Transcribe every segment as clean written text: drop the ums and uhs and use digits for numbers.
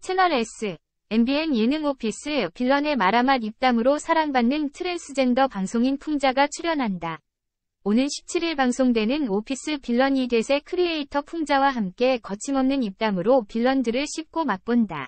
채널 S, MBN 예능 오피스 빌런의 말아맛 입담으로 사랑받는 트랜스젠더 방송인 풍자가 출연한다. 오는 17일 방송되는 오피스 빌런 2대세 크리에이터 풍자와 함께 거침없는 입담으로 빌런들을 씹고 맛본다.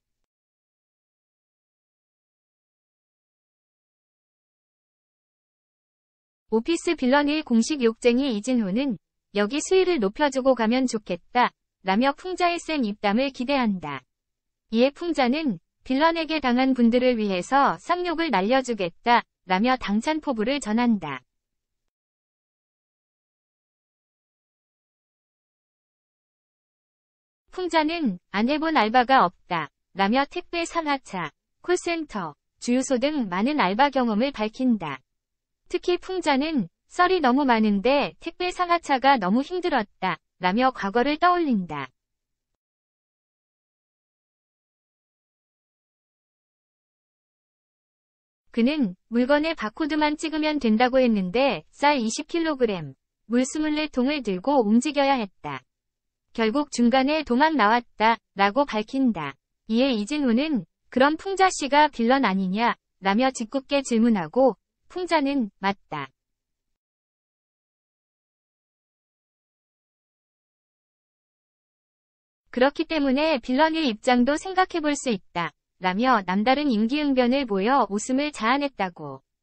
오피스 빌런 1 공식 욕쟁이 이진호는 여기 수위를 높여주고 가면 좋겠다 라며 풍자의 센 입담을 기대한다. 이에 풍자는 빌런에게 당한 분들을 위해서 쌍욕을 날려주겠다 라며 당찬 포부를 전한다. 풍자는 안 해본 알바가 없다 라며 택배 상하차, 콜센터, 주유소 등 많은 알바 경험을 밝힌다. 특히 풍자는 썰이 너무 많은데 택배 상하차가 너무 힘들었다 라며 과거를 떠올린다. 그는 물건에 바코드만 찍으면 된다고 했는데 쌀 20kg, 물 24통을 들고 움직여야 했다. 결국 중간에 도망 나왔다 라고 밝힌다. 이에 이진호는 그럼 풍자씨가 빌런 아니냐 라며 짓궂게 질문하고 풍자는 맞다. 그렇기 때문에 빌런의 입장도 생각해볼 수 있다 라며 남다른 임기응변을 보여 웃음을 자아냈다고.